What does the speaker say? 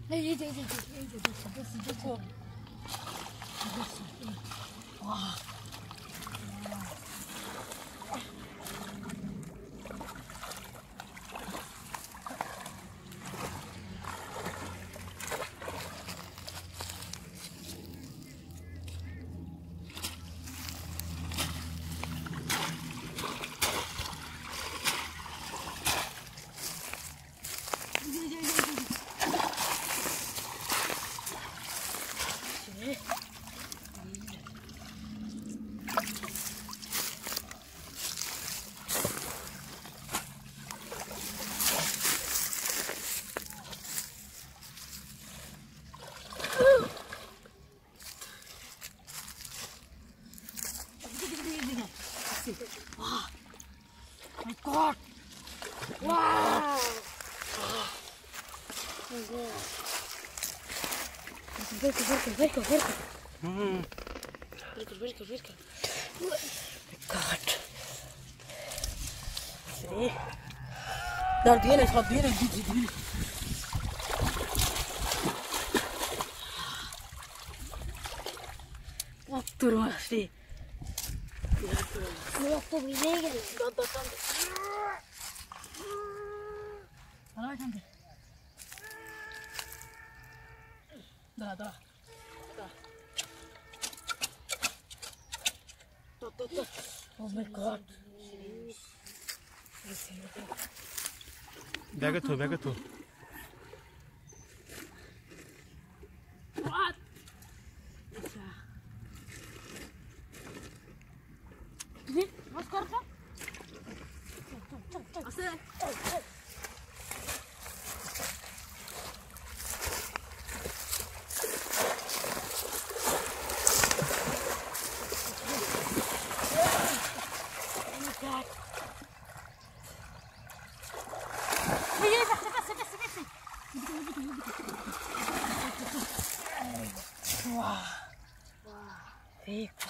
됐어. 와. Wow. My God. Wow. Verka. Verka. Oh my God. See? Daar binnen gaat binnen. Wat turma, see? Mira, tu video. Da. Oh my God. Back to. What? Wat kort dan? Wow.